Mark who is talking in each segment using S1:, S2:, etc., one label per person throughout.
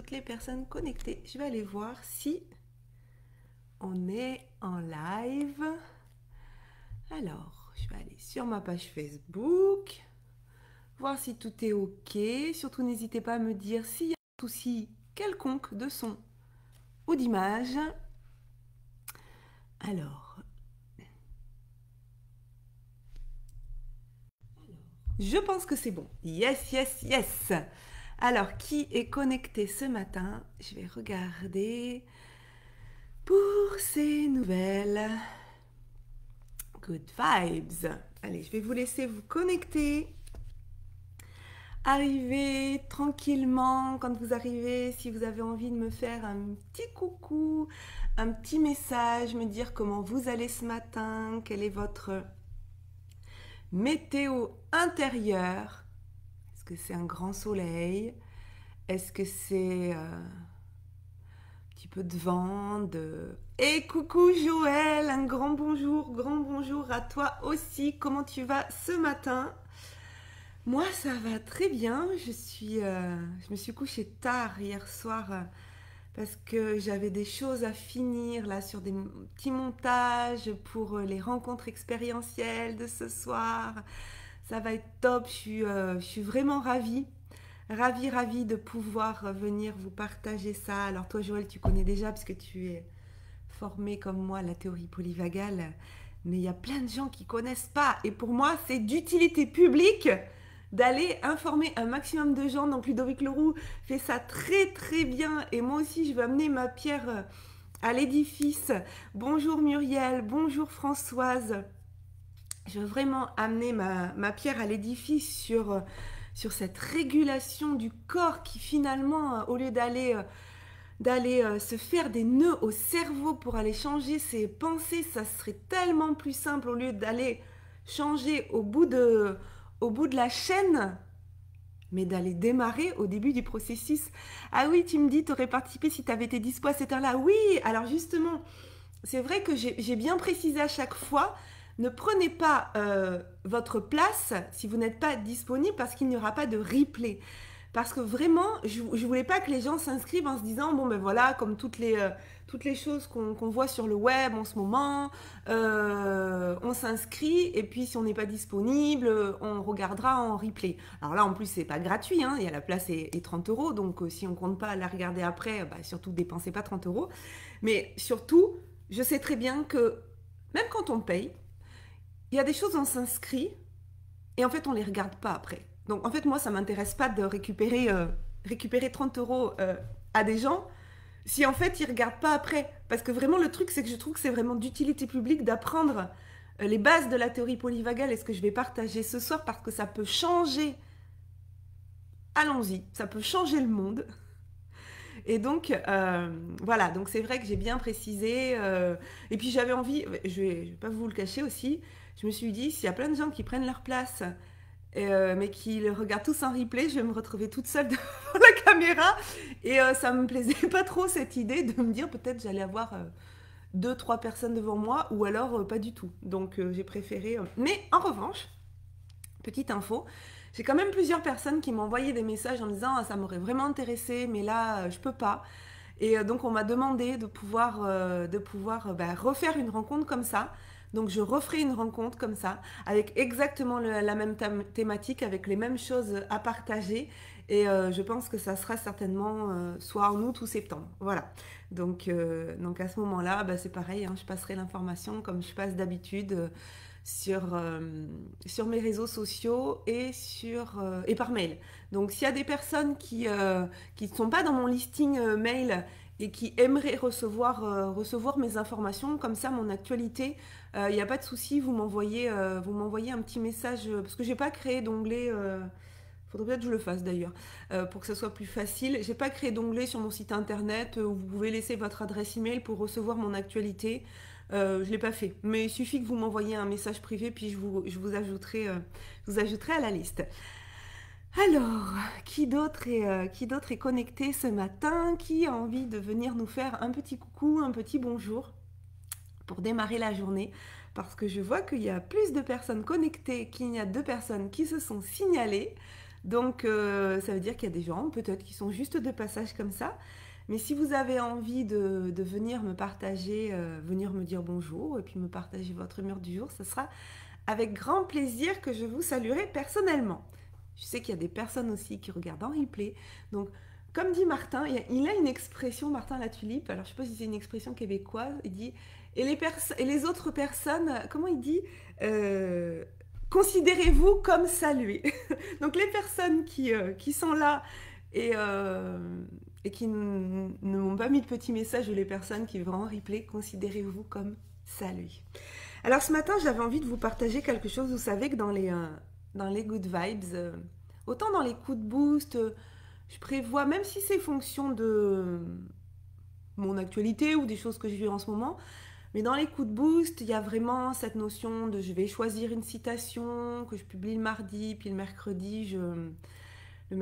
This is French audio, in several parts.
S1: toutes les personnes connectées. Je vais aller voir si on est en live. Alors, je vais aller sur ma page Facebook, voir si tout est OK. Surtout, n'hésitez pas à me dire s'il y a un souci quelconque de son ou d'image. Alors, je pense que c'est bon. Yes, yes, yes. Alors, qui est connecté ce matin? Je vais regarder pour ces nouvelles. Good vibes. Allez, je vais vous laisser vous connecter. Arrivez tranquillement quand vous arrivez. Si vous avez envie de me faire un petit coucou, un petit message, me dire comment vous allez ce matin, quelle est votre météo intérieure. Est-ce que c'est un grand soleil? Est-ce que c'est un petit peu de vent Et coucou Joël, un grand bonjour à toi aussi. Comment tu vas ce matin? Moi, ça va très bien. Je me suis couchée tard hier soir parce que j'avais des choses à finir là sur des petits montages pour les rencontres expérientielles de ce soir. Ça va être top. Je suis vraiment ravie. Ravie de pouvoir venir vous partager ça. Alors toi, Joël, tu connais déjà parce que tu es formé comme moi à la théorie polyvagale. Mais il y a plein de gens qui ne connaissent pas. Et pour moi, c'est d'utilité publique d'aller informer un maximum de gens. Donc Ludovic Leroux fait ça très très bien. Et moi aussi, je veux amener ma pierre à l'édifice. Bonjour Muriel, bonjour Françoise. Je veux vraiment amener ma pierre à l'édifice sur cette régulation du corps qui finalement, au lieu d'aller se faire des nœuds au cerveau pour aller changer ses pensées, ça serait tellement plus simple au lieu d'aller changer au bout de la chaîne, mais d'aller démarrer au début du processus. Ah oui, tu me dis, tu aurais participé si tu avais été dispo à cette heure-là. Oui, alors justement, c'est vrai que j'ai bien précisé à chaque fois, ne prenez pas votre place si vous n'êtes pas disponible parce qu'il n'y aura pas de replay. Parce que vraiment, je ne voulais pas que les gens s'inscrivent en se disant, bon ben voilà, comme toutes les choses qu'on voit sur le web en ce moment, on s'inscrit et puis si on n'est pas disponible, on regardera en replay. Alors là, en plus, c'est pas gratuit, hein, la place est 30 €, donc si on ne compte pas la regarder après, bah, surtout dépensez pas 30 €. Mais surtout, je sais très bien que même quand on paye, il y a des choses, on s'inscrit et en fait, on ne les regarde pas après. Donc, en fait, moi, ça ne m'intéresse pas de récupérer 30 € à des gens si, en fait, ils ne regardent pas après. Parce que vraiment, le truc, c'est que je trouve que c'est vraiment d'utilité publique d'apprendre les bases de la théorie polyvagale et ce que je vais partager ce soir parce que ça peut changer. Allons-y, ça peut changer le monde. Et donc, voilà, donc c'est vrai que j'ai bien précisé. Et puis, j'avais envie, je vais pas vous le cacher aussi, je me suis dit, s'il y a plein de gens qui prennent leur place, mais qui le regardent tous en replay, je vais me retrouver toute seule devant la caméra. Et ça me plaisait pas trop cette idée de me dire peut-être j'allais avoir 2-3 personnes devant moi ou alors pas du tout. Donc j'ai préféré. Mais en revanche, petite info, j'ai quand même plusieurs personnes qui m'ont envoyé des messages en disant ah, ça m'aurait vraiment intéressé, mais là je peux pas. Et donc on m'a demandé de pouvoir refaire une rencontre comme ça. Donc je referai une rencontre comme ça, avec exactement la même thématique, avec les mêmes choses à partager. Et je pense que ça sera certainement soit en août ou septembre. Voilà. Donc à ce moment-là, bah, c'est pareil, hein, je passerai l'information comme je passe d'habitude sur mes réseaux sociaux et par mail. Donc s'il y a des personnes qui ne sont pas dans mon listing mail et qui aimeraient recevoir mes informations, comme ça mon actualité, il n'y a pas de souci, vous m'envoyez un petit message, parce que je n'ai pas créé d'onglet, faudrait peut-être que je le fasse d'ailleurs, pour que ce soit plus facile. J'ai pas créé d'onglet sur mon site internet où vous pouvez laisser votre adresse email pour recevoir mon actualité. Je l'ai pas fait, mais il suffit que vous m'envoyiez un message privé, puis je vous ajouterai à la liste. Alors, qui d'autre est connecté ce matin? Qui a envie de venir nous faire un petit coucou, un petit bonjour pour démarrer la journée? Parce que je vois qu'il y a plus de personnes connectées qu'il n'y a de personnes qui se sont signalées. Donc, ça veut dire qu'il y a des gens, peut-être, qui sont juste de passage comme ça. Mais si vous avez envie de venir me partager, venir me dire bonjour et puis me partager votre humeur du jour, ce sera avec grand plaisir que je vous saluerai personnellement. Je sais qu'il y a des personnes aussi qui regardent en replay. Donc, comme dit Martin, il a une expression, Martin la tulipe, alors je ne sais pas si c'est une expression québécoise, il dit, et les autres personnes, comment il dit considérez-vous comme salués. Donc les personnes qui sont là et qui ne m'ont pas mis de petits messages, ou les personnes qui vont en replay, considérez-vous comme salués. Alors ce matin, j'avais envie de vous partager quelque chose. Vous savez que dans les good vibes, autant dans les coups de boost, je prévois, même si c'est fonction de mon actualité ou des choses que je vis en ce moment, mais dans les coups de boost, il y a vraiment cette notion de je vais choisir une citation que je publie le mardi, puis le mercredi, je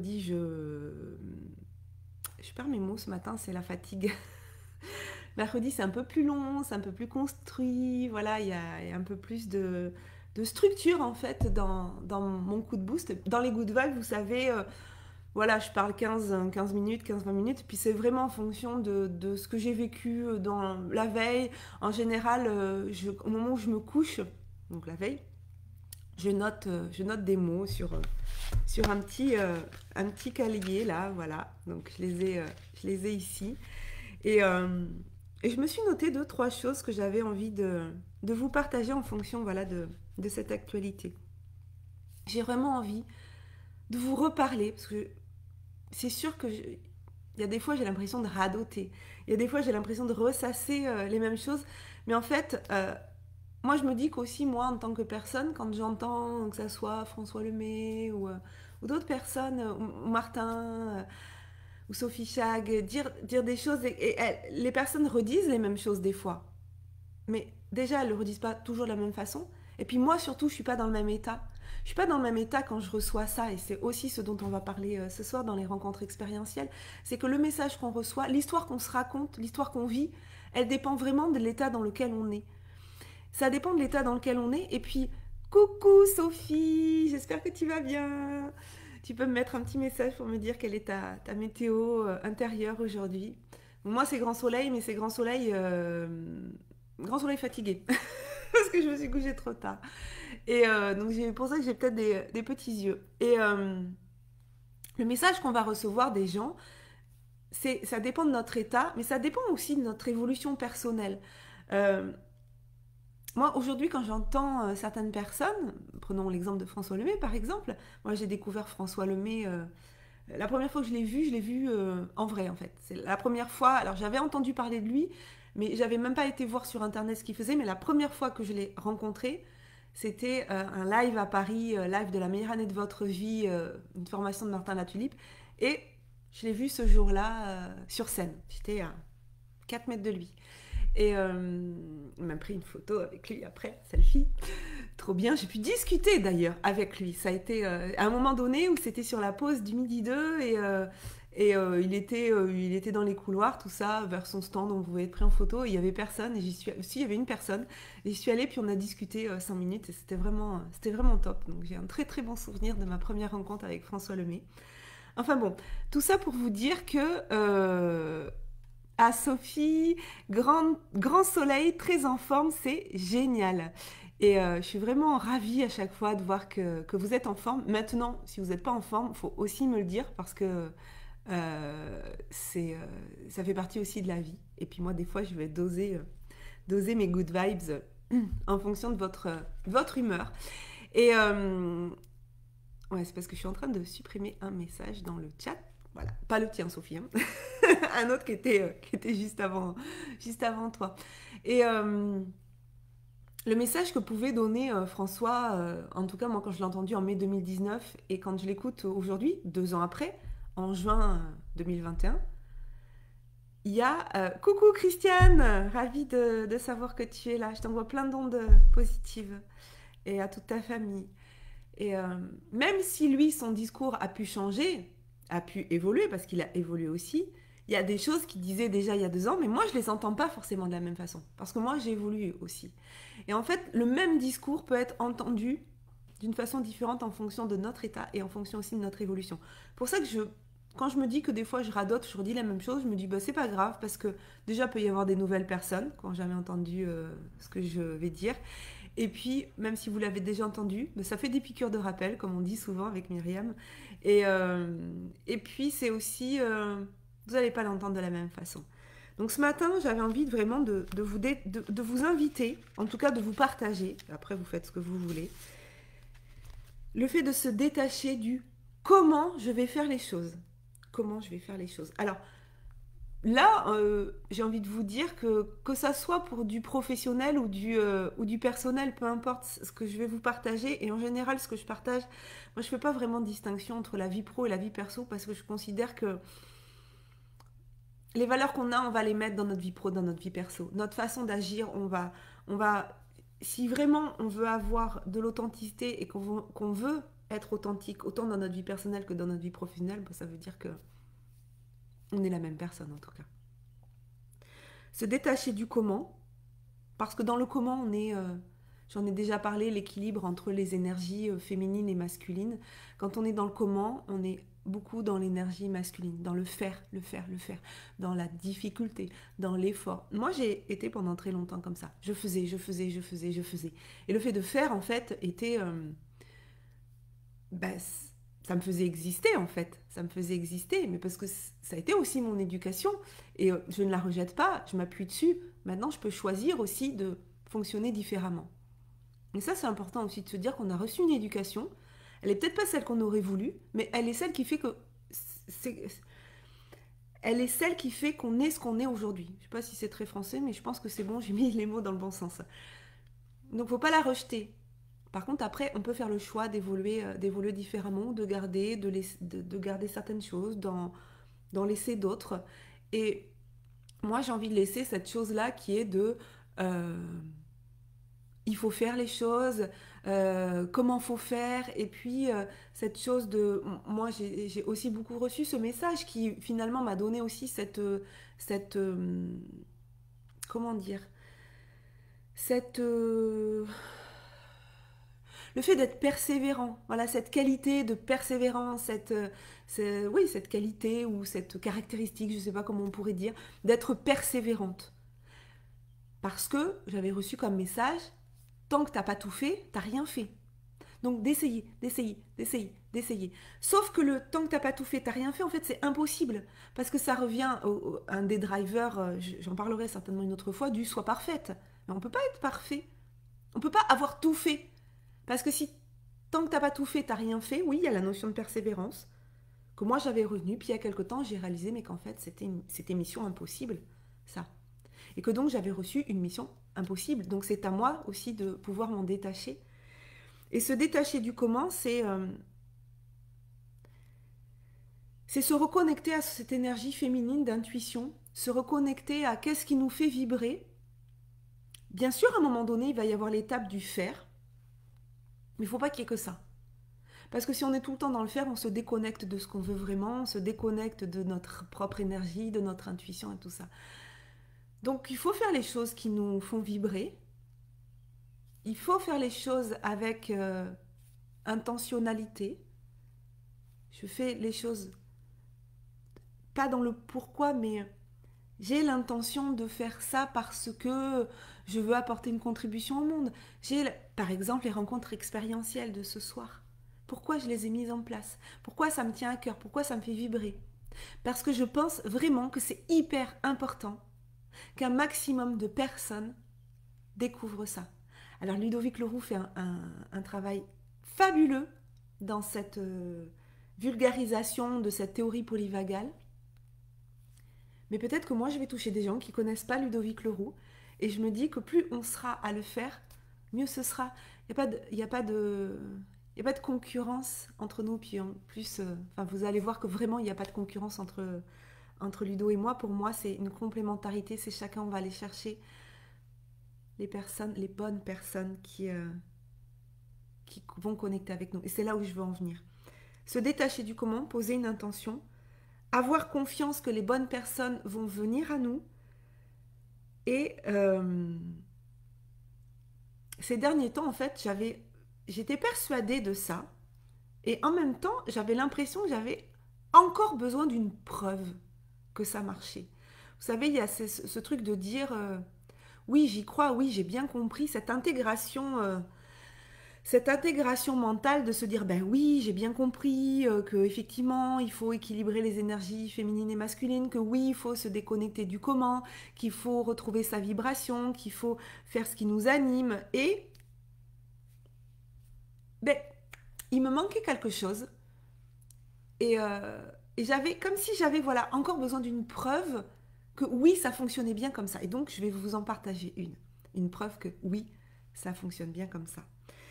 S1: perds mes mots ce matin, c'est la fatigue. Mercredi, c'est un peu plus long, c'est un peu plus construit, voilà, il y a un peu plus de structure en fait dans mon coup de boost. Dans les good vibes, vous savez, voilà, je parle 15 minutes, 15-20 minutes, puis c'est vraiment en fonction de ce que j'ai vécu dans la veille. En général, au moment où je me couche, donc la veille, je note des mots sur un petit cahier là, voilà. Donc je les ai ici. Et je me suis noté 2-3 choses que j'avais envie de vous partager en fonction, voilà, de cette actualité. J'ai vraiment envie de vous reparler, parce que c'est sûr que il y a des fois j'ai l'impression de radoter, il y a des fois j'ai l'impression de ressasser les mêmes choses, mais en fait, moi je me dis qu'aussi moi en tant que personne, quand j'entends que ça soit François Lemay ou d'autres personnes, ou Martin, ou Sophie Chag, dire des choses, et les personnes redisent les mêmes choses des fois, mais déjà elles ne le redisent pas toujours de la même façon, et puis moi surtout je suis pas dans le même état. Je suis pas dans le même état quand je reçois ça, et c'est aussi ce dont on va parler ce soir dans les rencontres expérientielles, c'est que le message qu'on reçoit, l'histoire qu'on se raconte, l'histoire qu'on vit, elle dépend vraiment de l'état dans lequel on est. Ça dépend de l'état dans lequel on est, et puis, coucou Sophie, j'espère que tu vas bien. Tu peux me mettre un petit message pour me dire quelle est ta météo intérieure aujourd'hui. Moi c'est grand soleil, mais c'est grand soleil fatigué, parce que je me suis couchée trop tard. Et donc c'est pour ça que j'ai peut-être des petits yeux. Et le message qu'on va recevoir des gens, ça dépend de notre état, mais ça dépend aussi de notre évolution personnelle. Moi, aujourd'hui, quand j'entends certaines personnes, prenons l'exemple de François Lemay par exemple, moi j'ai découvert François Lemay, la première fois que je l'ai vu en vrai en fait. C'est la première fois, alors j'avais entendu parler de lui, mais j'avais même pas été voir sur internet ce qu'il faisait, mais la première fois que je l'ai rencontré, c'était un live à Paris, live de la meilleure année de votre vie, une formation de Martin Latulipe. Et je l'ai vu ce jour-là sur scène. J'étais à 4 mètres de lui. Et il m'a pris une photo avec lui après, selfie. Trop bien. J'ai pu discuter d'ailleurs avec lui. Ça a été à un moment donné où c'était sur la pause du midi 2 et il était dans les couloirs, tout ça, vers son stand, on pouvait être pris en photo, et il n'y avait personne, et il y avait une personne, et j'y suis allée, puis on a discuté 5 minutes, et c'était vraiment top. Donc j'ai un très très bon souvenir de ma première rencontre avec François Lemay. Enfin bon, tout ça pour vous dire que à Sophie, grand soleil, très en forme, c'est génial. Et je suis vraiment ravie à chaque fois de voir que vous êtes en forme. Maintenant, si vous n'êtes pas en forme, il faut aussi me le dire, parce que ça fait partie aussi de la vie. Et puis moi, des fois, je vais doser mes good vibes en fonction de votre humeur. Et ouais, c'est parce que je suis en train de supprimer un message dans le chat. Voilà, pas le tien, Sophie, hein. Un autre qui était juste avant toi. Et le message que pouvait donner François, en tout cas moi quand je l'ai entendu en mai 2019 et quand je l'écoute aujourd'hui, 2 ans après, en juin 2021, il y a coucou Christiane, ravie de savoir que tu es là. Je t'envoie plein d'ondes positives et à toute ta famille. Et même si lui, son discours a pu changer, a pu évoluer, parce qu'il a évolué aussi, il y a des choses qu'il disait déjà il y a 2 ans, mais moi je les entends pas forcément de la même façon, parce que moi j'ai évolué aussi. Et en fait, le même discours peut être entendu d'une façon différente en fonction de notre état et en fonction aussi de notre évolution. Pour ça que quand je me dis que des fois je radote, je redis la même chose, je me dis bah c'est pas grave parce que déjà il peut y avoir des nouvelles personnes qui n'ont jamais entendu ce que je vais dire. Et puis, même si vous l'avez déjà entendu, bah, ça fait des piqûres de rappel, comme on dit souvent avec Myriam. Et puis, c'est aussi, vous n'allez pas l'entendre de la même façon. Donc ce matin, j'avais envie vraiment de vous inviter, en tout cas de vous partager, après vous faites ce que vous voulez, le fait de se détacher du comment je vais faire les choses. Comment je vais faire les choses. Alors, là, j'ai envie de vous dire que ça soit pour du professionnel ou du personnel, peu importe ce que je vais vous partager, et en général, ce que je partage, moi, je ne fais pas vraiment de distinction entre la vie pro et la vie perso, parce que je considère que les valeurs qu'on a, on va les mettre dans notre vie pro, dans notre vie perso. Notre façon d'agir, si vraiment on veut avoir de l'authenticité et qu'on veut être authentique, autant dans notre vie personnelle que dans notre vie professionnelle, bah, ça veut dire que on est la même personne en tout cas. Se détacher du comment, parce que dans le comment, j'en ai déjà parlé, l'équilibre entre les énergies féminines et masculines. Quand on est dans le comment, on est beaucoup dans l'énergie masculine, dans le faire, dans la difficulté, dans l'effort. Moi, j'ai été pendant très longtemps comme ça. Je faisais. Et le fait de faire, en fait, était... ça me faisait exister, en fait. Ça me faisait exister, mais parce que ça a été aussi mon éducation. Et je ne la rejette pas, je m'appuie dessus. Maintenant, je peux choisir aussi de fonctionner différemment. Et ça, c'est important aussi de se dire qu'on a reçu une éducation. Elle n'est peut-être pas celle qu'on aurait voulu, mais elle est celle qui fait que... Elle est celle qui fait qu'on est ce qu'on est aujourd'hui. Je ne sais pas si c'est très français, mais je pense que c'est bon, j'ai mis les mots dans le bon sens. Donc, il ne faut pas la rejeter. Par contre, après, on peut faire le choix d'évoluer différemment, de garder certaines choses, d'en laisser d'autres. Et moi, j'ai envie de laisser cette chose-là qui est il faut faire les choses, comment faut faire, et puis cette chose de... Moi, j'ai aussi beaucoup reçu ce message qui finalement m'a donné aussi comment dire, le fait d'être persévérant, voilà, cette qualité de persévérance, cette qualité ou cette caractéristique, je ne sais pas comment on pourrait dire, d'être persévérante. Parce que j'avais reçu comme message, tant que tu n'as pas tout fait, tu n'as rien fait. Donc d'essayer. Sauf que le temps que tu n'as pas tout fait, tu n'as rien fait, en fait c'est impossible. Parce que ça revient à un des drivers, j'en parlerai certainement une autre fois, du soit parfaite. Mais on ne peut pas être parfait. On ne peut pas avoir tout fait. Parce que si tant que tu n'as pas tout fait, tu n'as rien fait, oui, il y a la notion de persévérance, que moi j'avais retenue, puis il y a quelque temps j'ai réalisé mais qu'en fait c'était mission impossible, ça. Et que donc j'avais reçu une mission impossible. Donc c'est à moi aussi de pouvoir m'en détacher. Et se détacher du comment, c'est se reconnecter à cette énergie féminine d'intuition, se reconnecter à qu'est-ce qui nous fait vibrer. Bien sûr, à un moment donné, il va y avoir l'étape du faire, mais il ne faut pas qu'il y ait que ça. Parce que si on est tout le temps dans le faire, on se déconnecte de ce qu'on veut vraiment, on se déconnecte de notre propre énergie, de notre intuition et tout ça. Donc il faut faire les choses qui nous font vibrer. Il faut faire les choses avec intentionnalité. Je fais les choses pas dans le pourquoi, mais j'ai l'intention de faire ça parce que je veux apporter une contribution au monde. J'ai, par exemple, les rencontres expérientielles de ce soir. Pourquoi je les ai mises en place? Pourquoi ça me tient à cœur? Pourquoi ça me fait vibrer? Parce que je pense vraiment que c'est hyper important qu'un maximum de personnes découvrent ça. Alors Ludovic Leroux fait un travail fabuleux dans cette vulgarisation de cette théorie polyvagale. Mais peut-être que moi je vais toucher des gens qui ne connaissent pas Ludovic Leroux, et je me dis que plus on sera à le faire, mieux ce sera. Il n'y a pas de concurrence entre nous, puis en plus, vous allez voir que vraiment il n'y a pas de concurrence entre Ludo et moi. Pour moi, c'est une complémentarité, c'est chacun, on va aller chercher les bonnes personnes qui vont connecter avec nous. Et c'est là où je veux en venir. Se détacher du comment, poser une intention, avoir confiance que les bonnes personnes vont venir à nous. Et ces derniers temps, en fait, j'avais j'étais persuadée de ça. Et en même temps, j'avais l'impression que j'avais encore besoin d'une preuve que ça marchait. Vous savez, il y a ce truc de dire oui, j'y crois, oui, j'ai bien compris, cette intégration mentale de se dire ben oui, j'ai bien compris que effectivement il faut équilibrer les énergies féminines et masculines, que oui, il faut se déconnecter du comment, qu'il faut retrouver sa vibration, qu'il faut faire ce qui nous anime. Et ben, il me manquait quelque chose. Et, euh, et j'avais, comme si j'avais voilà, encore besoin d'une preuve que oui, ça fonctionnait bien comme ça. Et donc, je vais vous en partager une. Une preuve que oui, ça fonctionne bien comme ça.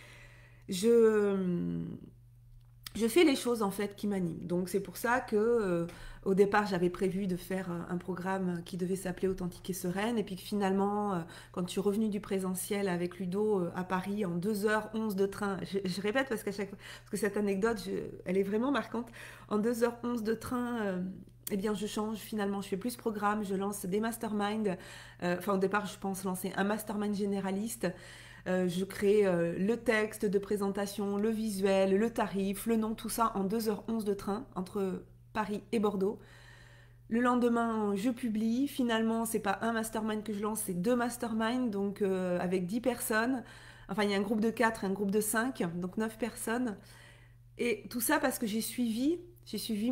S1: Je, je fais les choses en fait qui m'animent. Donc c'est pour ça que au départ j'avais prévu de faire un programme qui devait s'appeler Authentique et Sereine et puis que finalement quand je suis revenue du présentiel avec Ludo à Paris en 2h11 de train, je répète parce qu'à chaque fois, parce que cette anecdote elle est vraiment marquante, en 2h11 de train eh bien, je change finalement, je fais plus de programmes, je lance des masterminds. Enfin, au départ, je pense lancer un mastermind généraliste. Je crée le texte de présentation, le visuel, le tarif, le nom, tout ça en 2h11 de train entre Paris et Bordeaux. Le lendemain, je publie. Finalement, c'est pas un mastermind que je lance, c'est 2 masterminds, donc avec 10 personnes. Enfin, il y a un groupe de 4, un groupe de 5, donc 9 personnes. Et tout ça parce que j'ai suivi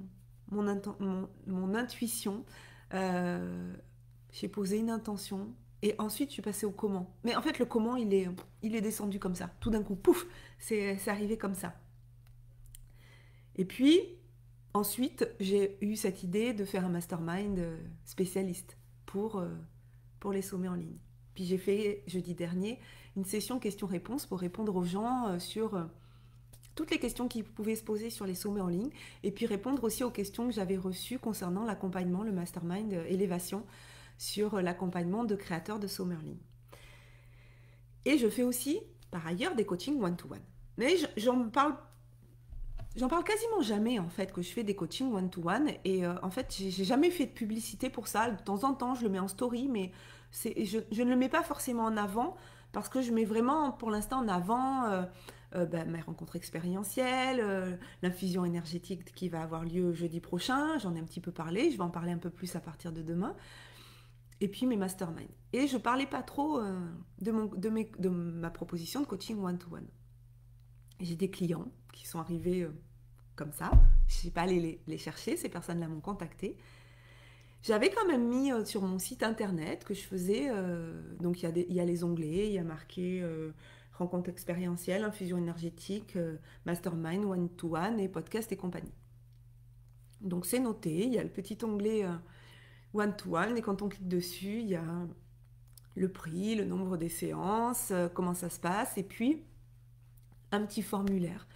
S1: mon intuition. Euh, j'ai posé une intention. Et ensuite, je suis passée au comment. Mais en fait, le comment, il est descendu comme ça. Tout d'un coup, pouf, c'est arrivé comme ça. Et puis, ensuite, j'ai eu cette idée de faire un mastermind spécialiste pour les sommets en ligne. Puis j'ai fait, jeudi dernier, une session questions-réponses pour répondre aux gens sur toutes les questions qui pouvaient se poser sur les sommets en ligne, et puis répondre aussi aux questions que j'avais reçues concernant l'accompagnement, le mastermind élévation, sur l'accompagnement de créateurs de sommets en ligne. Et je fais aussi, par ailleurs, des coachings one-to-one. Mais j'en parle quasiment jamais, en fait, que je fais des coachings one-to-one. Et en fait, j'ai jamais fait de publicité pour ça. De temps en temps, je le mets en story, mais je ne le mets pas forcément en avant, parce que je mets vraiment, pour l'instant, en avant mes rencontres expérientielles, l'infusion énergétique qui va avoir lieu jeudi prochain. J'en ai un petit peu parlé, je vais en parler un peu plus à partir de demain. Et puis mes masterminds. Et je parlais pas trop de ma proposition de coaching one-to-one. J'ai des clients qui sont arrivés comme ça. Je ne sais pas aller les chercher, ces personnes-là m'ont contacté. J'avais quand même mis sur mon site internet que je faisais, donc il y a les onglets, il y a marqué rencontre expérientielle, infusion énergétique, mastermind, one-to-one et podcast et compagnie. Donc c'est noté, il y a le petit onglet one-to-one et quand on clique dessus, il y a le prix, le nombre des séances, comment ça se passe et puis un petit formulaire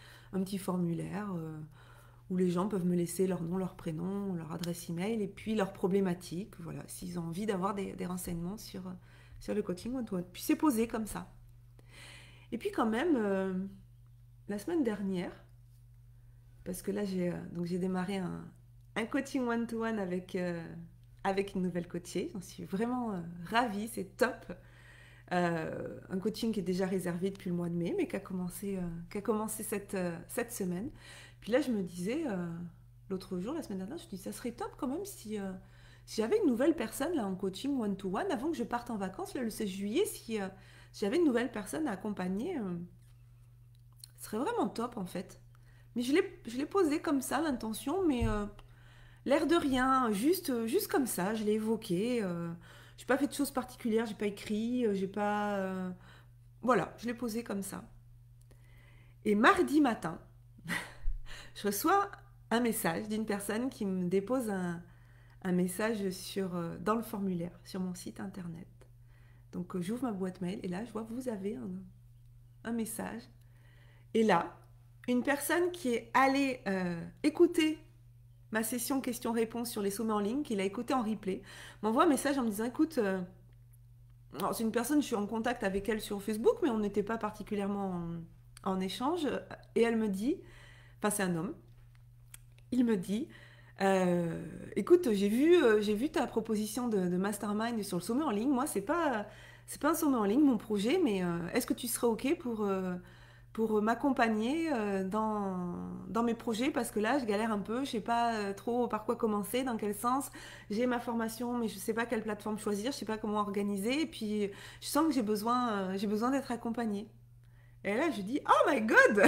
S1: où les gens peuvent me laisser leur nom, leur prénom, leur adresse email et puis leurs problématiques, voilà, s'ils ont envie d'avoir des renseignements sur le coaching one-to-one. Puis c'est posé comme ça. Et puis quand même, la semaine dernière, parce que là j'ai démarré un coaching one-to-one avec une nouvelle coachée, j'en suis vraiment ravie, c'est top. Un coaching qui est déjà réservé depuis le mois de mai, mais qui a commencé cette semaine. Puis là, je me disais, l'autre jour, la semaine dernière, je me dis, ça serait top quand même si j'avais une nouvelle personne là, en coaching one-to-one, avant que je parte en vacances, là, le 16 juillet, si j'avais une nouvelle personne à accompagner, ce serait vraiment top en fait. Mais je l'ai posé comme ça, l'intention, mais l'air de rien, juste comme ça, je l'ai évoqué. J'ai pas fait de choses particulières, j'ai pas écrit, j'ai pas. Voilà, je l'ai posé comme ça. Et mardi matin, je reçois un message d'une personne qui me dépose un message dans le formulaire, sur mon site internet. Donc j'ouvre ma boîte mail et là, je vois que vous avez un message. Et là, une personne qui est allée écouter ma session questions-réponses sur les sommets en ligne, qu'il a écouté en replay, m'envoie un message en me disant, écoute, alors c'est une personne, je suis en contact avec elle sur Facebook, mais on n'était pas particulièrement en échange, et elle me dit, enfin c'est un homme, il me dit, écoute, j'ai vu ta proposition de mastermind sur le sommet en ligne, moi c'est pas un sommet en ligne mon projet, mais est-ce que tu serais ok pour m'accompagner dans mes projets parce que là je galère un peu, je sais pas trop par quoi commencer, dans quel sens. J'ai ma formation mais je sais pas quelle plateforme choisir, je sais pas comment organiser et puis je sens que j'ai besoin d'être accompagnée. Et là je dis oh my god,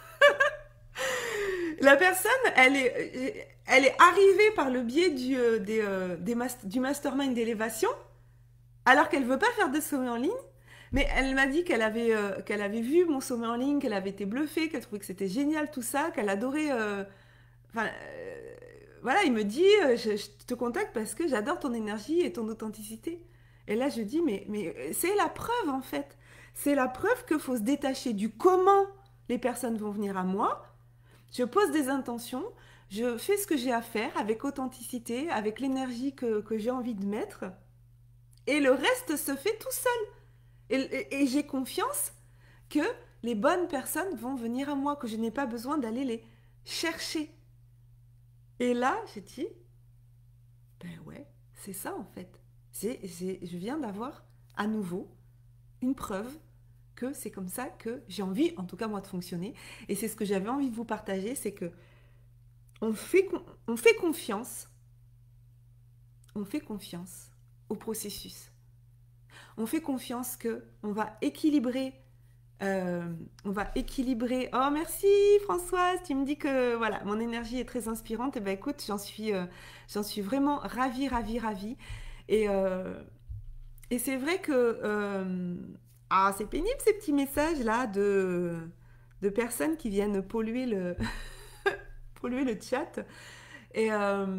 S1: la personne elle est arrivée par le biais du mastermind d'élévation alors qu'elle veut pas faire de sommet en ligne. Mais elle m'a dit qu'elle avait vu mon sommet en ligne, qu'elle avait été bluffée, qu'elle trouvait que c'était génial tout ça, qu'elle adorait. Enfin, voilà, il me dit je te contacte parce que j'adore ton énergie et ton authenticité. Et là, je dis mais c'est la preuve en fait. C'est la preuve qu'il faut se détacher du comment les personnes vont venir à moi. Je pose des intentions, je fais ce que j'ai à faire avec authenticité, avec l'énergie que j'ai envie de mettre. Et le reste se fait tout seul. Et j'ai confiance que les bonnes personnes vont venir à moi, que je n'ai pas besoin d'aller les chercher. Et là, j'ai dit, ben ouais, c'est ça en fait. Je viens d'avoir à nouveau une preuve que c'est comme ça que j'ai envie, en tout cas moi, de fonctionner. Et c'est ce que j'avais envie de vous partager, c'est que on fait confiance, on fait confiance au processus. On fait confiance que on va équilibrer. On va équilibrer. Oh merci Françoise, tu me dis que voilà mon énergie est très inspirante. Et ben écoute, j'en suis vraiment ravie, ravie, ravie. Et, euh, et c'est vrai que ah c'est pénible ces petits messages là de personnes qui viennent polluer polluer le chat. Et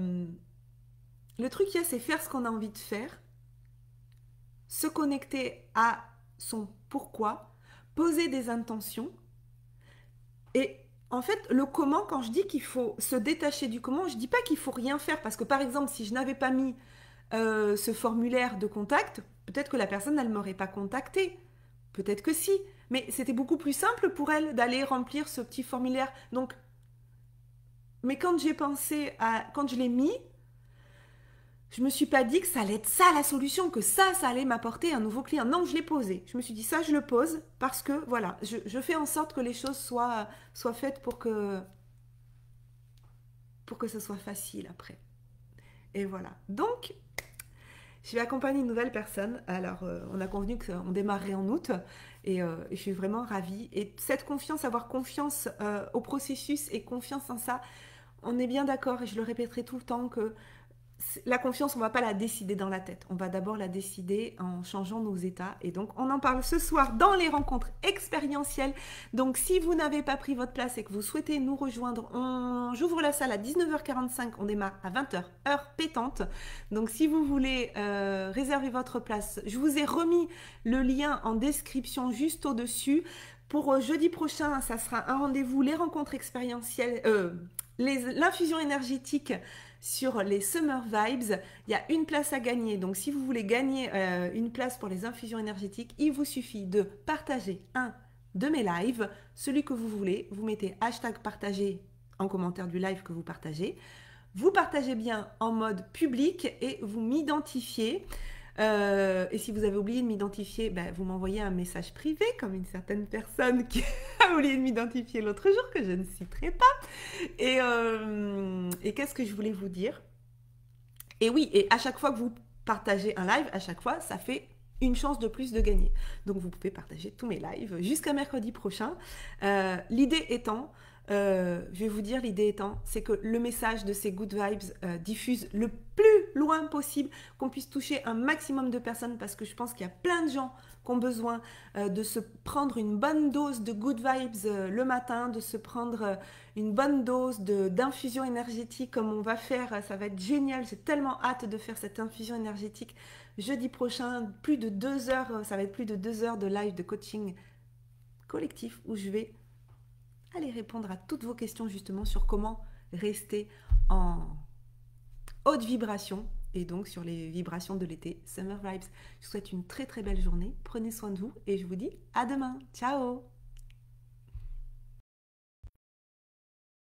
S1: le truc qu'il y a, c'est faire ce qu'on a envie de faire, se connecter à son pourquoi, poser des intentions. Et en fait, le comment, quand je dis qu'il faut se détacher du comment, je ne dis pas qu'il faut rien faire. Parce que par exemple, si je n'avais pas mis ce formulaire de contact, peut-être que la personne, elle ne m'aurait pas contacté. Peut-être que si. Mais c'était beaucoup plus simple pour elle d'aller remplir ce petit formulaire. Donc, mais quand j'ai pensé à... Quand je l'ai mis, je me suis pas dit que ça allait être ça la solution, que ça allait m'apporter un nouveau client. Non, je l'ai posé. Je me suis dit ça, je le pose parce que voilà, je fais en sorte que les choses soient faites pour que ce soit facile après. Et voilà. Donc, je vais accompagner une nouvelle personne. Alors, on a convenu qu'on démarrerait en août et je suis vraiment ravie. Et cette confiance, avoir confiance au processus et confiance en ça, on est bien d'accord et je le répéterai tout le temps que la confiance, on ne va pas la décider dans la tête. On va d'abord la décider en changeant nos états. Et donc, on en parle ce soir dans les rencontres expérientielles. Donc, si vous n'avez pas pris votre place et que vous souhaitez nous rejoindre, j'ouvre la salle à 19h45. On démarre à 20h, heure pétante. Donc, si vous voulez réserver votre place, je vous ai remis le lien en description juste au-dessus. Pour jeudi prochain, ça sera un rendez-vous, les rencontres expérientielles, l'infusion énergétique sur les Summer Vibes. Il y a une place à gagner. Donc, si vous voulez gagner une place pour les infusions énergétiques, il vous suffit de partager un de mes lives, celui que vous voulez. Vous mettez hashtag partager en commentaire du live que vous partagez. Vous partagez bien en mode public et vous m'identifiez. Et si vous avez oublié de m'identifier, ben, vous m'envoyez un message privé, comme une certaine personne qui a oublié de m'identifier l'autre jour, que je ne citerai pas. Et qu'est-ce que je voulais vous dire? Et oui, et à chaque fois que vous partagez un live, à chaque fois, ça fait une chance de plus de gagner. Donc vous pouvez partager tous mes lives jusqu'à mercredi prochain. L'idée étant... je vais vous dire, l'idée étant, c'est que le message de ces Good Vibes diffuse le plus loin possible, qu'on puisse toucher un maximum de personnes, parce que je pense qu'il y a plein de gens qui ont besoin de se prendre une bonne dose de Good Vibes le matin, de se prendre une bonne dose d'infusion énergétique comme on va faire. Ça va être génial, j'ai tellement hâte de faire cette infusion énergétique jeudi prochain, plus de 2 heures, ça va être plus de 2 heures de live de coaching collectif où je vais aller répondre à toutes vos questions justement sur comment rester en haute vibration et donc sur les vibrations de l'été, Summer Vibes. Je vous souhaite une très très belle journée, prenez soin de vous et je vous dis à demain, ciao.